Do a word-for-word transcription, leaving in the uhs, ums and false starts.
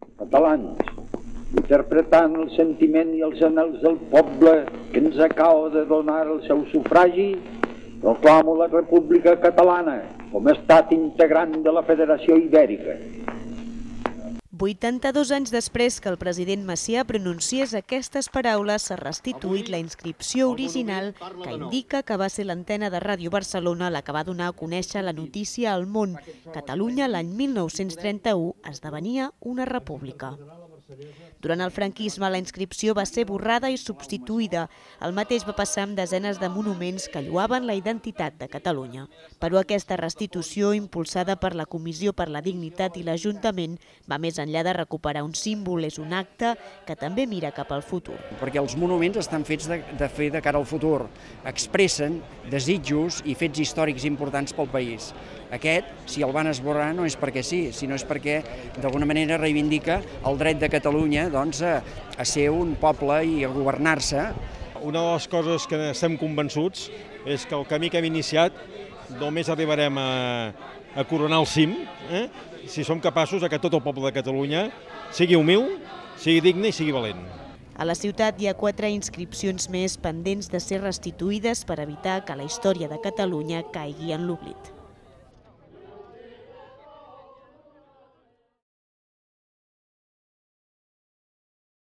catalans, interpretant el sentiment i els anhels del poble que ens acaba de donar el seu sufragi, proclamo la República Catalana com a estat integrant de la Federació Ibèrica. vuitanta-dos anys després que el president Macià pronunciés aquestes paraules, s'ha restituït la inscripció original que indica que va ser l'antena de Ràdio Barcelona la que va donar a conèixer la notícia al món. Catalunya, l'any mil nou-cents trenta-u, esdevenia una república. Durant el franquisme, la inscripció va ser borrada i substituïda. El mateix va passar amb desenes de monuments que lloaven la identitat de Catalunya. Però aquesta restitució, impulsada per la Comissió per la Dignitat i l'Ajuntament, va més enllà de recuperar un símbol, és un acte que també mira cap al futur. Perquè els monuments estan fets de, de fer de cara al futur. Expressen desitjos i fets històrics importants pel país. Aquest, si el van esborrar, no és perquè sí, sinó és perquè d'alguna manera reivindica el dret de Catalunya doncs, a, a ser un poble i a governar-se. Una de les coses que estem convençuts és que el camí que hem iniciat només arribarem a, a coronar el cim, eh? si som capaços que tot el poble de Catalunya sigui humil, sigui digne i sigui valent. A la ciutat hi ha quatre inscripcions més pendents de ser restituïdes per evitar que la història de Catalunya caigui en l'oblit.